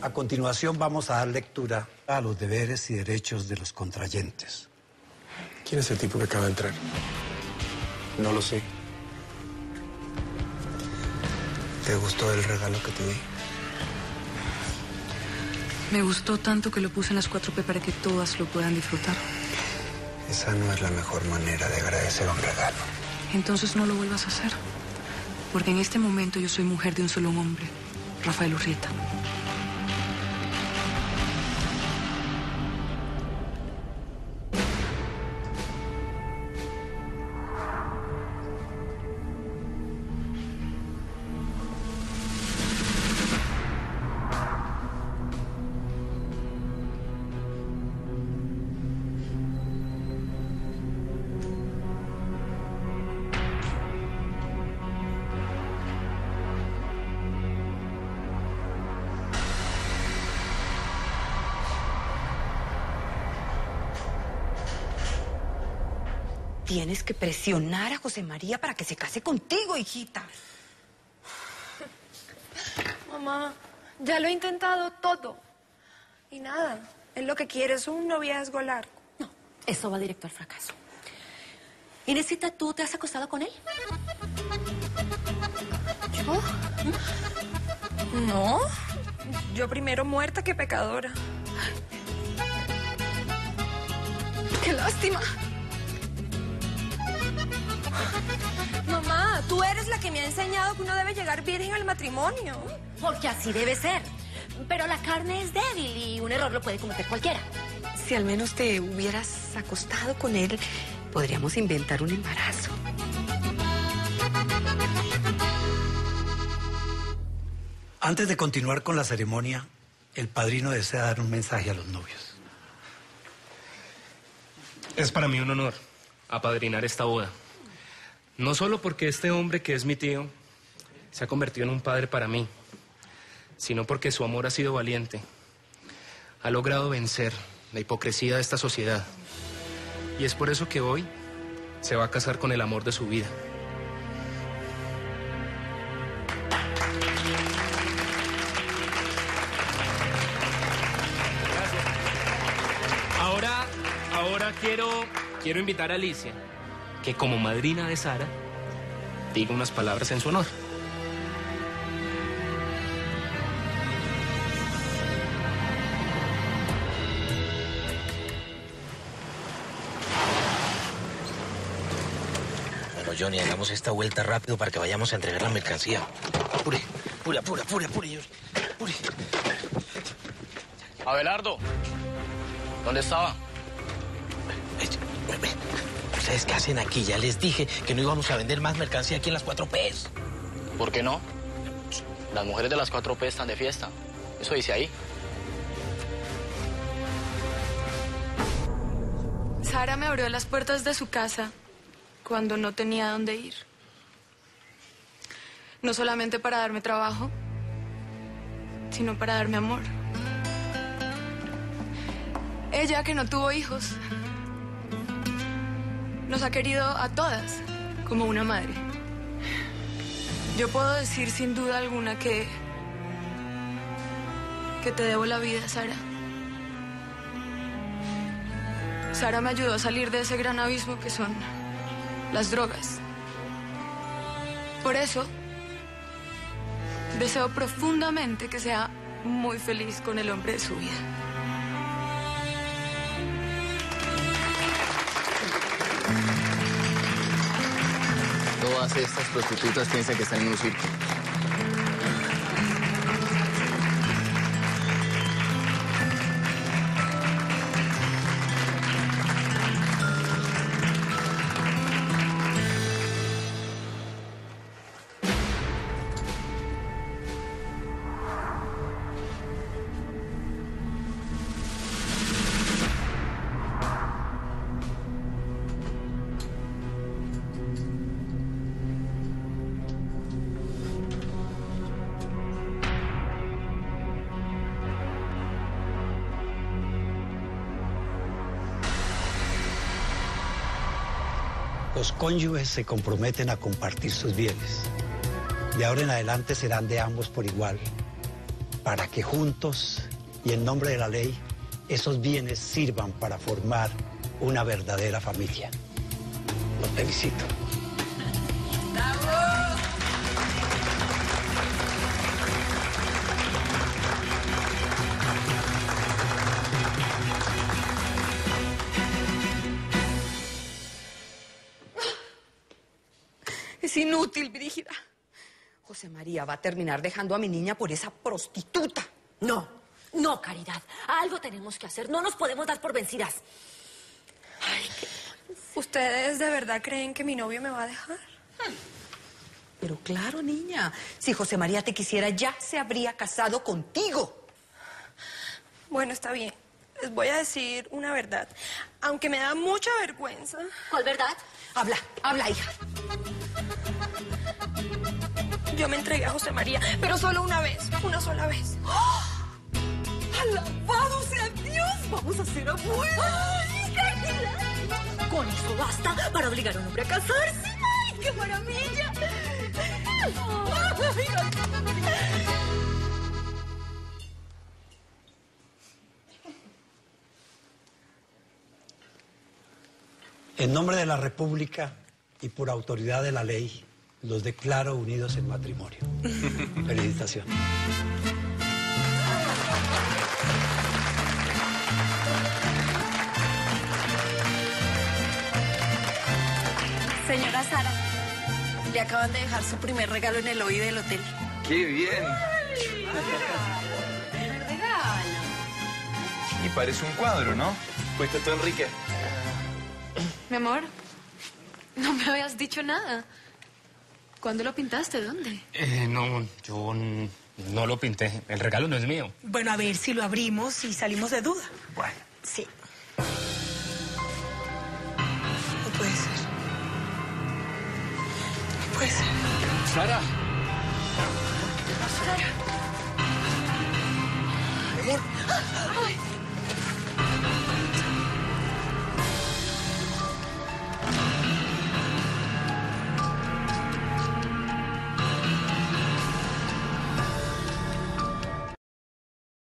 A continuación vamos a dar lectura a los deberes y derechos de los contrayentes. ¿Quién es el tipo que acaba de entrar? No lo sé. ¿Te gustó el regalo que te di? Me gustó tanto que lo puse en las 4P para que todas lo puedan disfrutar. Esa no es la mejor manera de agradecer un regalo. Entonces no lo vuelvas a hacer. Porque en este momento yo soy mujer de un solo hombre, Rafael Urrieta. Tienes que presionar a José María para que se case contigo, hijita. Mamá, ya lo he intentado todo. Y nada, él lo que quiere es un noviazgo largo. No, eso va directo al fracaso. Inesita, ¿tú te has acostado con él? ¿Yo? No. Yo primero muerta que pecadora. ¡Qué lástima! Mamá, tú eres la que me ha enseñado que uno debe llegar virgen al matrimonio. Porque así debe ser. Pero la carne es débil y un error lo puede cometer cualquiera. Si al menos te hubieras acostado con él, podríamos inventar un embarazo. Antes de continuar con la ceremonia, el padrino desea dar un mensaje a los novios. Es para mí un honor apadrinar esta boda. No solo porque este hombre que es mi tío se ha convertido en un padre para mí, sino porque su amor ha sido valiente. Ha logrado vencer la hipocresía de esta sociedad. Y es por eso que hoy se va a casar con el amor de su vida. Gracias. Ahora quiero invitar a Alicia, que como madrina de Sara, diga unas palabras en su honor. Bueno, Johnny, hagamos esta vuelta rápido para que vayamos a entregar la mercancía. Apure, apure. Abelardo, ¿dónde estaba? ¿Ustedes qué hacen aquí? Ya les dije que no íbamos a vender más mercancía aquí en las 4Ps. ¿Por qué no? Las mujeres de las 4P están de fiesta. Eso dice ahí. Sara me abrió las puertas de su casa cuando no tenía dónde ir. No solamente para darme trabajo, sino para darme amor. Ella, que no tuvo hijos, nos ha querido a todas como una madre. Yo puedo decir sin duda alguna que te debo la vida, Sara. Sara me ayudó a salir de ese gran abismo que son las drogas. Por eso, deseo profundamente que sea muy feliz con el hombre de su vida. Todas estas prostitutas piensan que están en un circo. Los cónyuges se comprometen a compartir sus bienes. De ahora en adelante serán de ambos por igual. para que juntos y en nombre de la ley esos bienes sirvan para formar una verdadera familia. Los felicito. Es inútil, Brígida. José María va a terminar dejando a mi niña por esa prostituta. No, no, Caridad. Algo tenemos que hacer. No nos podemos dar por vencidas. ¿Ustedes de verdad creen que mi novio me va a dejar? Pero claro, niña, si José María te quisiera, ya se habría casado contigo. Bueno, está bien. Les voy a decir una verdad. Aunque me da mucha vergüenza. ¿Cuál verdad? Habla, hija. Yo me entregué a José María, pero solo una vez. Una sola vez. ¡Oh! ¡Alabado sea Dios! ¡Vamos a ser abuelos! ¡Ay, Caridad! Con eso basta para obligar a un hombre a casarse. ¡Ay, qué maravilla! En nombre de la República y por autoridad de la ley, los declaro unidos en matrimonio. Felicitaciones. Señora Sara, le acaban de dejar su primer regalo en el lobby del hotel. ¡Qué bien! ¡Primer regalo! Y parece un cuadro, ¿no? ¿Fuiste tú, Enrique? Mi amor, no me habías dicho nada. ¿Cuándo lo pintaste? ¿Dónde? No, yo no lo pinté. El regalo no es mío. Bueno, a ver si lo abrimos y salimos de duda. Bueno. Sí. No puede ser. No puede ser. Sara. Sara. Amor. Ay.